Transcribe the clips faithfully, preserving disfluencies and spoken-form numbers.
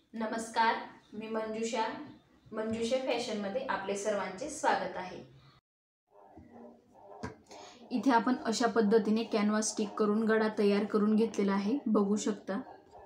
नमस्कार, मी मंजुषा. मंजुषा फॅशनमध्ये आपले सर्वांचे स्वागत आहे. इथे आपण अशा पद्धतीने कॅनव्हास स्टिक करून गळा तयार करून घेतलेला आहे. बघू शकता.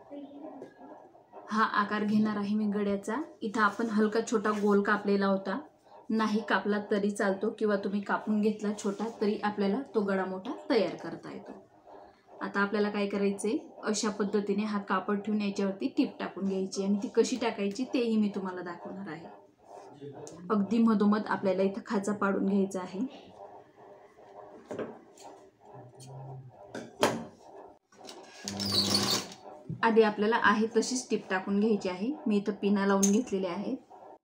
हा आकार घेणार आहे मी गळ्याचा. इथं आपण हलका छोटा गोल कापलेला होता. नाही कापला तरी चालतो किंवा तुम्ही कापून घेतला छोटा तरी आपल्याला तो गळा मोठा तयार करता येतो. आता आपल्याला काय करायचे, अशा पद्धतीने हा कापड ठेवून याच्यावरती टीप टाकून घ्यायची आणि ती कशी टाकायची तेही मी तुम्हाला दाखवणार आहे. अगदी मधोमध आपल्याला इथं खाचा पाडून घ्यायचा आहे. आधी आपल्याला आहे तशीच टीप टाकून घ्यायची आहे. मी इथं पिना लावून घेतलेले आहे.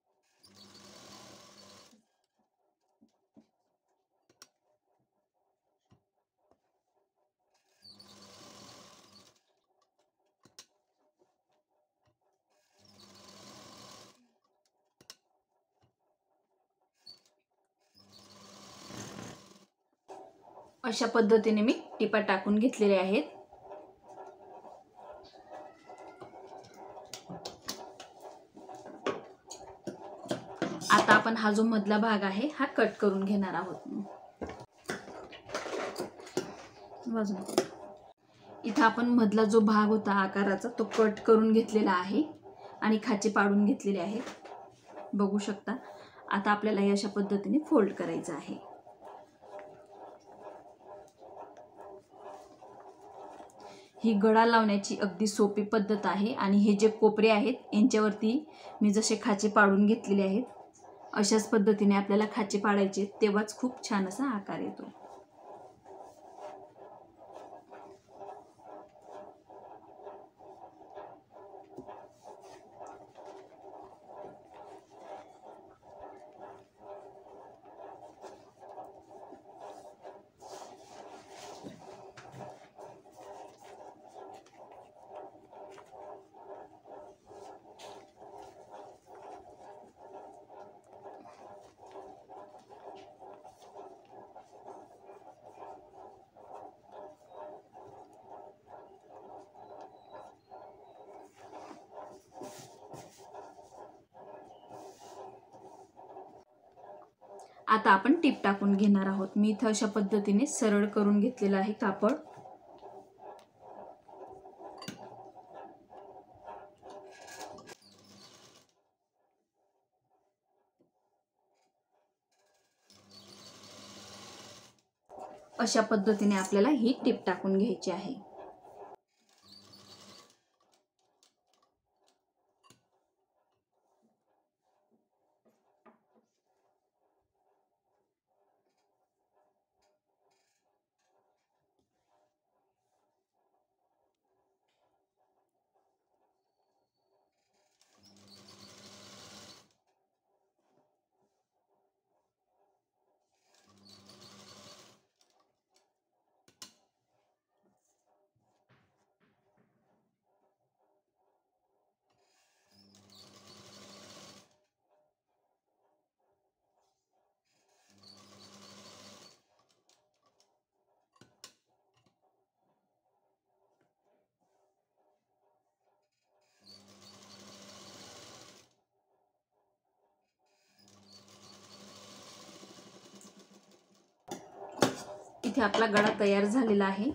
अशा पद्धतीने मी टिपा टाकून घेतलेल्या आहेत. आता आपण हा जो मधला भाग आहे हा कट करून घेणार आहोत. इथं आपण मधला जो भाग होता आकाराचा तो कट करून घेतलेला आहे आणि खाचे पाडून घेतलेले आहेत. बघू शकता. आता आपल्याला हे अशा पद्धतीने फोल्ड करायचं आहे. ही गळा लावण्याची अगदी सोपी पद्धत आहे आणि हे जे कोपरे आहेत यांच्यावरती मी जसे खाचे पाडून घेतलेले आहेत अशाच पद्धतीने आपल्याला खाचे पाडायचे, तेव्हाच खूप छान असा आकार येतो. आता आपण टीप टाकून घेणार आहोत. मी इथं अशा पद्धतीने सरळ करून घेतलेलं आहे कापड. अशा पद्धतीने आपल्याला ही टीप टाकून घ्यायची आहे. इथे आपला गळा तयार झालेला आहे.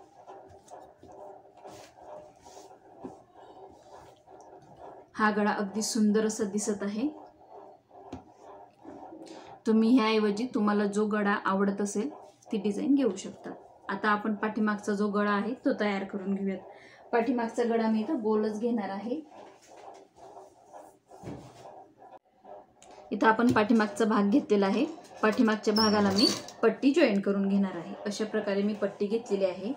हा गळा अगदी सुंदर असा दिसत आहे. तुम्ही ह्याऐवजी तुम्हाला जो गळा आवडत असेल ती डिझाईन घेऊ शकता. आता आपण पाठीमागचा जो गळा आहे तो तयार करून घेऊयात. पाठीमागचा गळा मी इथं गोलच घेणार आहे. इथं आपण पाठीमागचा भाग घेतलेला आहे. पाठीमागच्या भागाला मी पट्टी जॉईन करून घेणार आहे. अशा प्रकारे मी पट्टी घेतलेली आहे.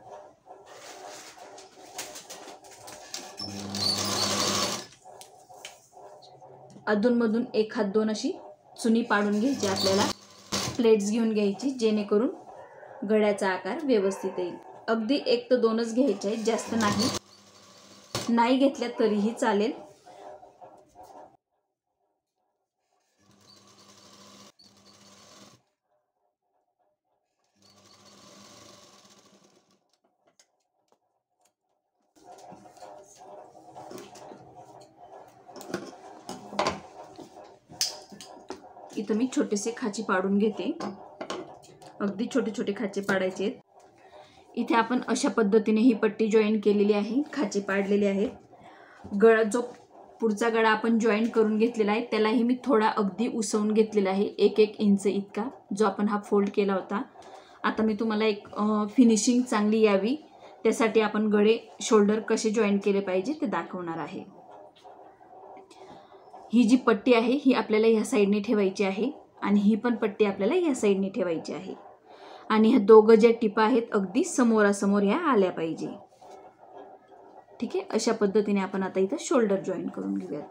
अधूनमधून एक हात दोन अशी चुनी पाडून घ्यायची. आपल्याला प्लेट्स घेऊन घ्यायची जेणेकरून गळ्याचा आकार व्यवस्थित येईल. अगदी एक तर दोनच घ्यायचे आहेत, जास्त नाही. नाही घेतल्या तरीही चालेल. इथं मी छोटेसे खाची पाडून घेते, अगदी छोटे छोटे खाचे पाडायचे आहेत. इथे आपण अशा पद्धतीने ही पट्टी जॉईन केलेली आहे, खाचे पाडलेले आहेत. गळा जो पुढचा गळा आपण जॉईन करून घेतलेला आहे त्यालाही मी थोडा अगदी उसवून घेतलेला आहे, एक एक इंच इतका, जो आपण हा फोल्ड केला होता. आता मी तुम्हाला एक फिनिशिंग चांगली यावी त्यासाठी आपण गळे शोल्डर कसे जॉईन केले पाहिजे ते दाखवणार आहे. ही जी पट्टी आहे ही आपल्याला ह्या साईडने ठेवायची आहे आणि ही पण पट्टी आपल्याला ह्या साईडने ठेवायची आहे. आणि ह्या दोघं ज्या टिपा आहेत अगदी समोरासमोर ह्या आल्या पाहिजे. ठीक आहे, अशा पद्धतीने आपण आता इथं शोल्डर जॉईन करून घेऊयात.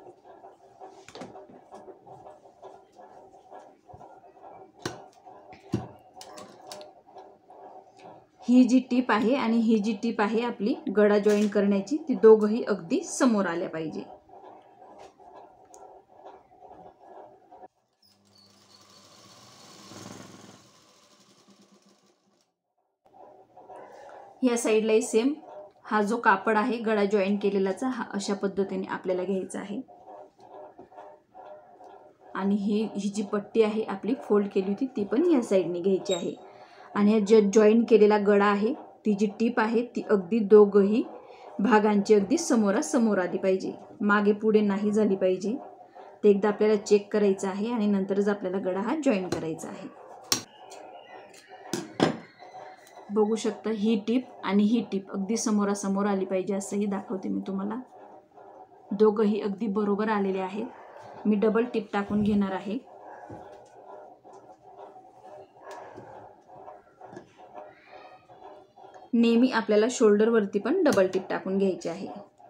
ही जी टीप आहे आणि ही जी टीप आहे आपली गळा जॉईन करण्याची, ती दोघंही अगदी समोर आल्या पाहिजे. या साईडलाही सेम हा जो कापड आहे गळा जॉईन केलेलाचा, हा अशा पद्धतीने आपल्याला घ्यायचा आहे. आणि ही ही जी पट्टी आहे आपली फोल्ड केली होती ती पण या साईडने घ्यायची आहे. आणि हा जो जॉईन केलेला गळा आहे, ती जी टीप आहे ती अगदी दोघंही भागांची अगदी समोरासमोर आली पाहिजे, मागे पुढे नाही झाली पाहिजे. ते एकदा आपल्याला चेक करायचं आहे आणि नंतरच आपल्याला गळा हा जॉईन करायचा आहे. बघू शकता ही टीप आणि ही टीप अगदी समोरासमोर आली पाहिजे असंही दाखवते मी तुम्हाला. दोघंही अगदी बरोबर आलेले आहेत. मी डबल टीप टाकून घेणार आहे. नेहमी आपल्याला शोल्डर वरती पण डबल टीप टाकून घ्यायची आहे.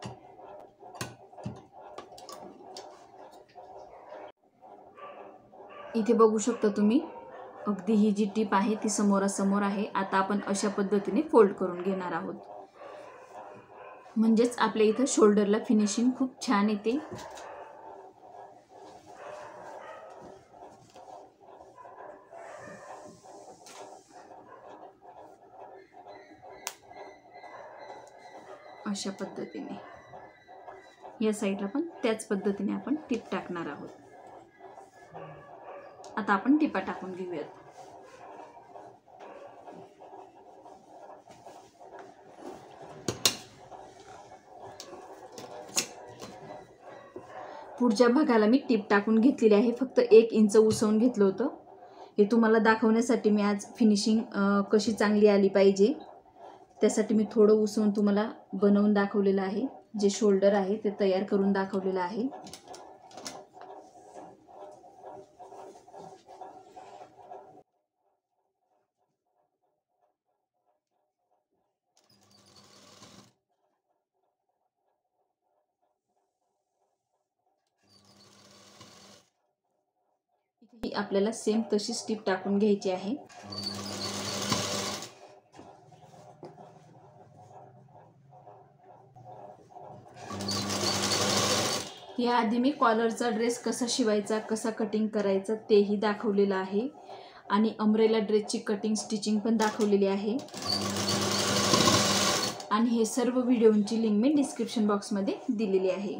इथे बघू शकता तुम्ही अगदी ही जी टीप आहे ती समोरासमोर आहे. आता आपण अशा पद्धतीने फोल्ड करून घेणार आहोत, म्हणजेच आपल्या इथं शोल्डरला फिनिशिंग खूप छान येते. अशा पद्धतीने या साईडला पण त्याच पद्धतीने आपण टीप टाकणार आहोत. आता आपण टिपा टाकून घेऊयात. पुढच्या भागाला मी टीप टाकून घेतलेली आहे, फक्त एक इंच उसवून घेतलं होतं. हे तुम्हाला दाखवण्यासाठी मी आज फिनिशिंग कशी चांगली आली पाहिजे त्यासाठी मी थोडं उसवून तुम्हाला बनवून दाखवलेलं आहे. जे शोल्डर आहे ते तयार करून दाखवलेलं आहे. इथे आपल्याला सेम तशीच टीप टाकून घ्यायची आहे. याआधी मी कॉलरचा ड्रेस कसा शिवायचा, कसा कटिंग करायचा तेही दाखवलेलं आहे आणि अम्ब्रेला ड्रेसची कटिंग स्टिचिंग पण दाखवलेली आहे. आणि हे सर्व व्हिडिओंची लिंक मी डिस्क्रिप्शन बॉक्समध्ये दिलेली आहे.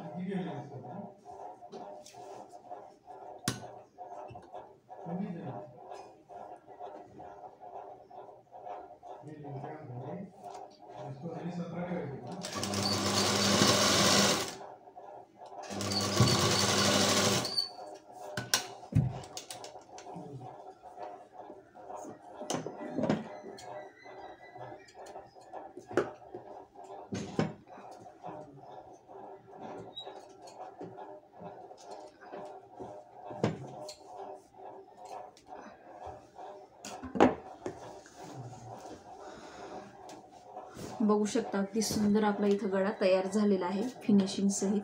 बघू शकता अगदी सुंदर आपला इथं गळा तयार झालेला आहे फिनिशिंग सहित.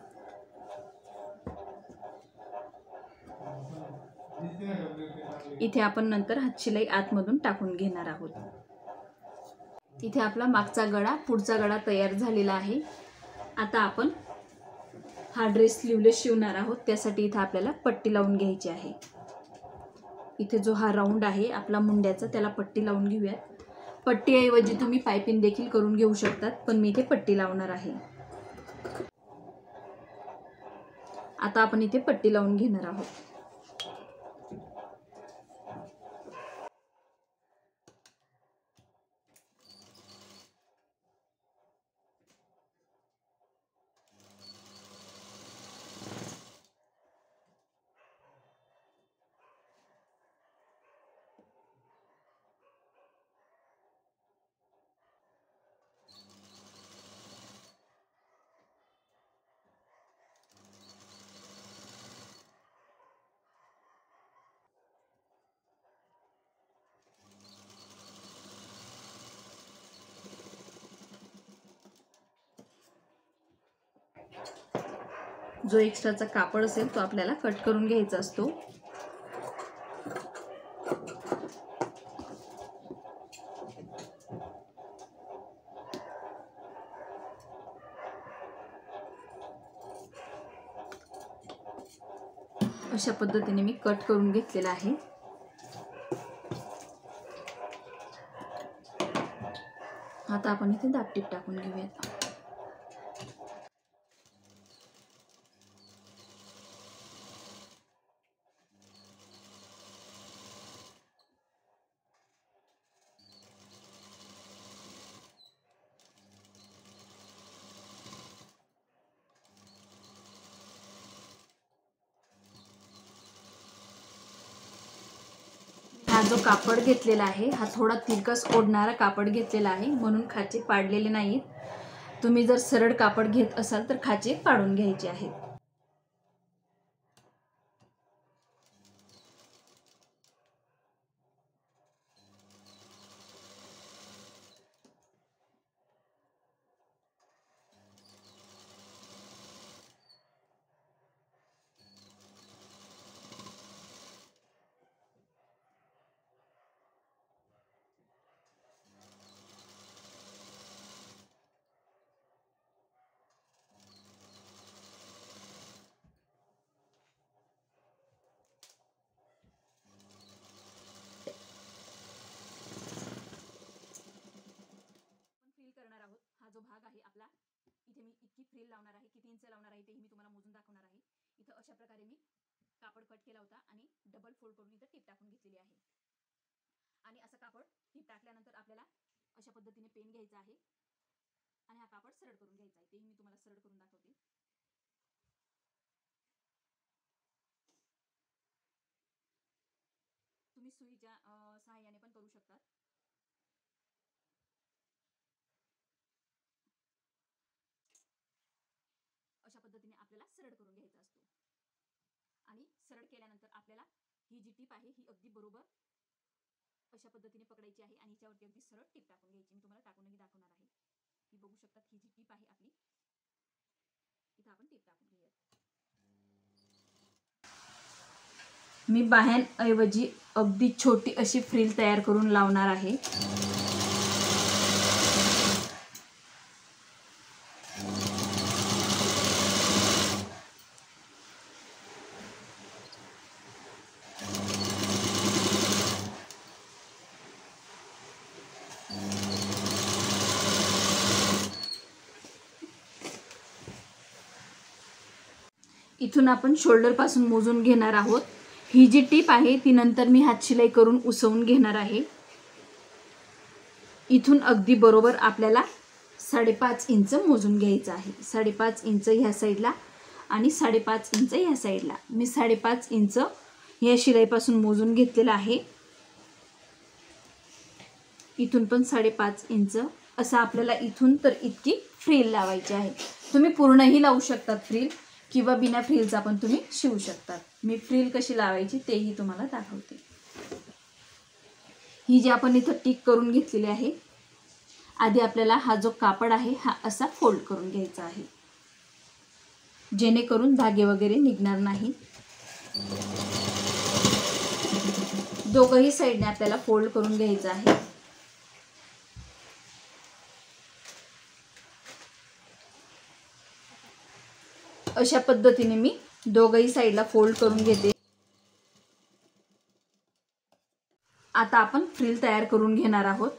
इथे आपण नंतर हातशिलाई आतमधून टाकून घेणार आहोत. इथे आपला मागचा गळा पुढचा गळा तयार झालेला आहे. आता आपण हा ड्रेस स्लीवलेस शिवणार आहोत. त्यासाठी इथे आपल्याला पट्टी लावून घ्यायची आहे. इथे जो हा राऊंड आहे आपला मुंड्याचा त्याला पट्टी लावून घेऊयात. पट्टीऐवजी तुम्ही पायपिंग देखील करून घेऊ शकतात, पण मी इथे पट्टी लावणार आहे. आता आपण इथे पट्टी लावून घेणार आहोत. जो एक्स्ट्राचा कापड असेल तो आपल्याला कट करून घ्यायचा असतो. अशा पद्धतीने मी कट करून घेतलेला आहे. आता आपण इथे दाबटीप टाकून घेऊयात. हा जो कापड घेतलेला आहे हा थोडा तिरकस ओढणारा कापड घेतलेला आहे, म्हणून खाचे पाडलेले नाहीत. तुम्ही जर सरळ कापड घेत असाल तर खाचे पाडून घ्यायचे आहेत. करणार आहोत. हा जो भाग आहे आपला, इथे मी इतकी फ्रिल लावणार आहे, किती इंच लावणार आहे ते मी तुम्हाला मोजून दाखवणार आहे. इथं अशा प्रकारे मी कापड कट केला होता आणि डबल फोल्ड करून इथं टीप टाकून घेतलेली आहे. आणि असं कापड टीप टाकल्यानंतर आपल्याला अशा पद्धतीने पेन घ्यायचा आहे आणि हा कापड सरळ करून घ्यायचा आहे. तेही मी तुम्हाला सरळ करून दाखवते. तुम्ही सुईच्या सहाय्याने पण करू शकतात. अशा पद्धतीने आपल्याला सरळ करून घ्यायचा असतो. आणि सरळ केल्यानंतर आपल्याला ही जी टीप आहे ही अगदी बरोबर अशा पद्धतीने पकडायची आहे आणि याच्यावरती अगदी सरळ टीप टाकून घ्यायची. मी तुम्हाला टाकूनही दाखवणार आहे. ही बघू शकतात, ही जी टीप आहे आपली, इथं आपण टीप टाकून घेऊयात. मी बाह्यांऐवजी अगदी छोटी अशी फ्रिल तयार करून लावणार आहे. इथून आपण शोल्डर पासून मोजून घेणार आहोत. ही जी टीप आहे ती नंतर मी हात शिलाई करून उसवून घेणार आहे. इथून अगदी बरोबर आपल्याला साडेपाच इंच मोजून घ्यायचं आहे. साडेपाच इंच ह्या साईडला आणि साडेपाच इंच ह्या साईडला. मी साडेपाच इंच ह्या शिलाईपासून मोजून घेतलेला आहे. इथून पण साडेपाच इंच असं आपल्याला इथून तर इतकी फ्रिल लावायची आहे. तुम्ही पूर्णही लावू शकतात फ्रिल, किंवा बिना फ्रिलचा पण तुम्ही शिवू शकतात. मी फ्रिल कशी लावायची तेही तुम्हाला दाखवते. ही जी आपण इथं टिक करून घेतलेली आहे, आधी आपल्याला हा जो कापड आहे हा असा फोल्ड करून घ्यायचा आहे, जेणेकरून धागे वगैरे निघणार नाही. दोघही साईडने आपल्याला फोल्ड करून घ्यायचं आहे. अशा पद्धतीने मी दोघही साईडला फोल्ड करून घेते. आता आपण फ्रिल तयार करून घेणार आहोत.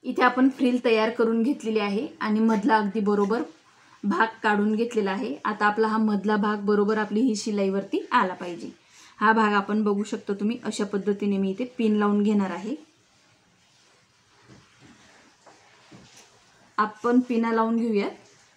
इथे आपण फ्रिल तयार करून घेतलेली आहे आणि मधला अगदी बरोबर भाग काढून घेतलेला आहे. आता आपला हा मधला भाग बरोबर आपली ही शिलाईवरती आला पाहिजे. हा भाग आपण बघू शकतो तुम्ही, अशा पद्धतीने मी इथे पिन लावून घेणार आहे. आपण पिना लावून घेऊयात.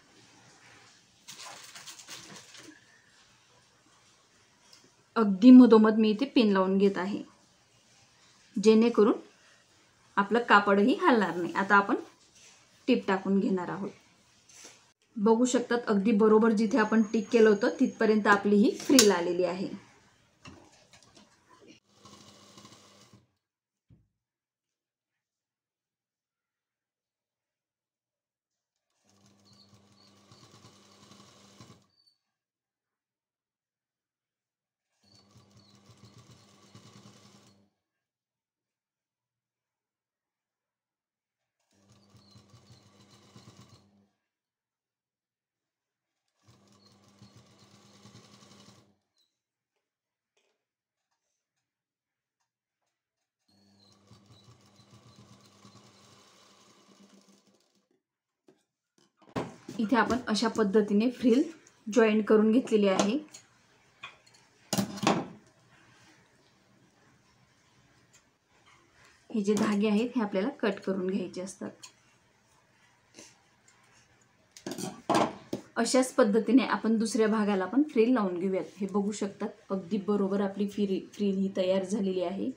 अगदी मधोमध मी इथे पिन लावून घेत आहे, जेणेकरून आपलं कापडही हलणार नाही. आता आपण टिप टाकून घेणार आहोत. बघू शकतात अगदी बरोबर जिथे आपण टिक केलं होतं तिथपर्यंत आपली ही फ्रिल आलेली आहे. इथे आपण अशा पद्धतीने फ्रिल जॉईंट करून घेतलेली आहे. हे जे धागे आहेत हे आपल्याला कट करून घ्यायचे असतात. अशाच पद्धतीने आपण दुसऱ्या भागाला पण फ्रिल लावून घेऊयात. हे बघू शकतात अगदी बरोबर आपली फ्री फ्रिल ही तयार झालेली आहे.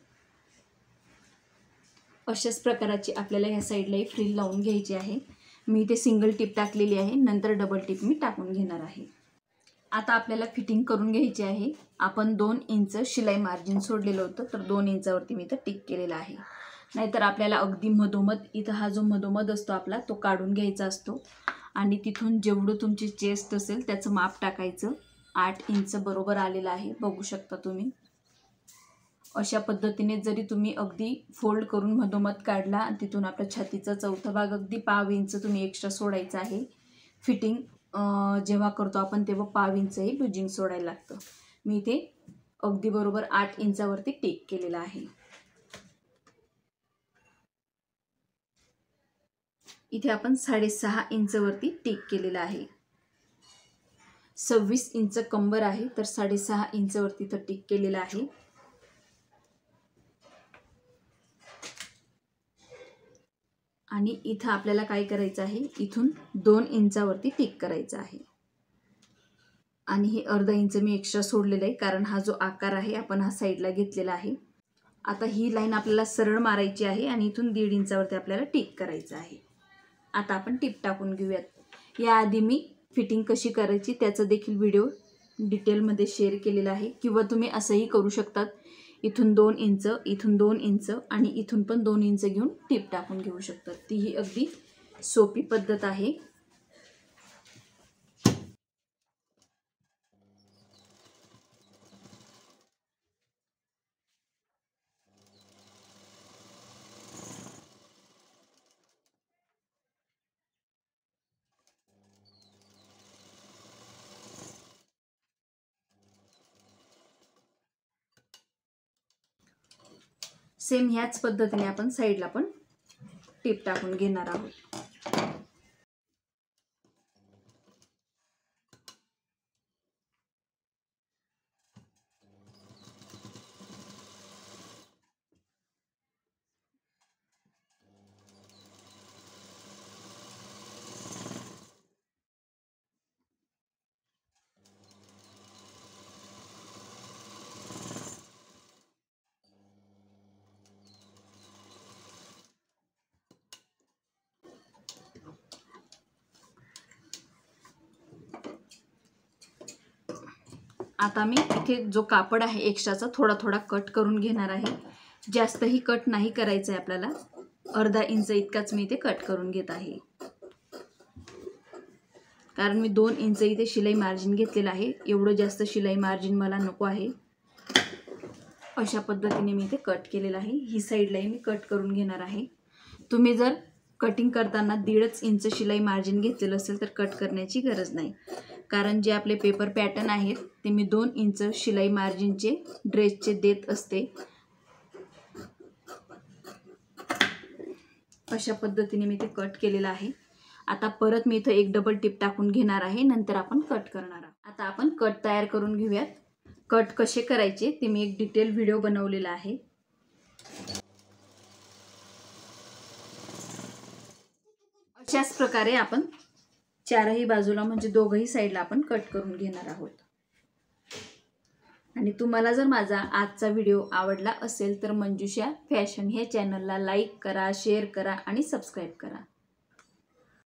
अशाच प्रकाराची आपल्याला ह्या साईडलाही फ्रिल लावून घ्यायची आहे. मी इथे सिंगल टिप टाकलेली आहे, नंतर डबल टिप मी टाकून घेणार आहे. आता आपल्याला फिटिंग करून घ्यायची आहे. आपण दोन इंच शिलाई मार्जिन सोडलेलं होतं, तर दोन इंचावरती मी इथं टिक केलेला आहे. नाहीतर आपल्याला अगदी मधोमध इथं हा जो मधोमध असतो आपला तो काढून घ्यायचा असतो आणि तिथून जेवढं तुमची चेस्ट असेल त्याचं माप टाकायचं. आठ इंच बरोबर आलेलं आहे, बघू शकता तुम्ही. अशा पद्धतीने जरी तुम्ही अगदी फोल्ड करून मधोमध काढला आणि तिथून आपल्या छातीचा चौथा भाग अगदी पाव इंच तुम्ही एक्स्ट्रा सोडायचा आहे. फिटिंग जेव्हा करतो आपण तेव्हा पाव इंच हे लुजिंग सोडायला लागतं. मी इथे अगदी बरोबर आठ इंचावरती टिक केलेला आहे. इथे आपण साडेसहा इंचवरती टिक केलेला आहे. सव्वीस इंच कंबर आहे, तर साडेसहा इंचवरती इथं टिक केलेला आहे. आणि इथं आपल्याला काय करायचं आहे, इथून दोन इंचावरती टिक करायचं आहे. आणि हे अर्धा इंच मी एक्स्ट्रा सोडलेलं आहे, कारण हा जो आकार आहे आपण हा साईडला घेतलेला आहे. आता ही लाईन आपल्याला सरळ मारायची आहे आणि इथून दीड इंचावरती आपल्याला टिक करायचं आहे. आता आपण टिप टाकून घेऊयात. याआधी मी फिटिंग कशी करायची त्याचा देखील व्हिडिओ डिटेलमध्ये शेअर केलेला आहे, किंवा तुम्ही असंही करू शकतात. इथून दोन इंच, इथून दोन इंच आणि इथून पण दोन इंच घेऊन टिप टाकून घेऊ शकतात. ती ही अगदी सोपी पद्धत आहे. सेम ह्याच पद्धतीने आपण साईडला पण टिप टाकून घेणार आहोत. आता मी इथे जो कापड आहे एक्स्ट्राचा थोडा थोडा कट करून घेणार आहे. जास्तही कट नाही करायचं आहे आपल्याला, अर्धा इंच इतकाच मी इथे कट करून घेत आहे. कारण मी दोन इंच इथे शिलाई मार्जिन घेतलेलं आहे. एवढं जास्त शिलाई मार्जिन मला नको आहे. अशा पद्धतीने मी इथे कट केलेलं आहे. ही साईडलाही मी कट करून घेणार आहे. तुम्ही जर कटिंग करताना दीडच इंच शिलाई मार्जिन घेतलेलं असेल तर कट करण्याची गरज नाही, कारण जे आपले पेपर पॅटर्न आहेत ते मी दोन इंच शिलाई मार्जिनचे ड्रेसचे देत असते. अशा पद्धतीने मी ते कट केलेलं आहे. आता परत मी इथं एक डबल टिप टाकून घेणार आहे, नंतर आपण कट करणार आहोत. आता आपण कट तयार करून घेऊयात. कट कसे करायचे ते मी एक डिटेल व्हिडिओ बनवलेला आहे. अशाच प्रकारे आपण चारही बाजूला म्हणजे दोघही साईडला आपण कट करून घेणार आहोत. आणि तुम्हाला जर माझा आजचा व्हिडिओ आवडला असेल तर मंजुषा फॅशन हे चॅनलला लाईक करा, शेअर करा आणि सबस्क्राईब करा.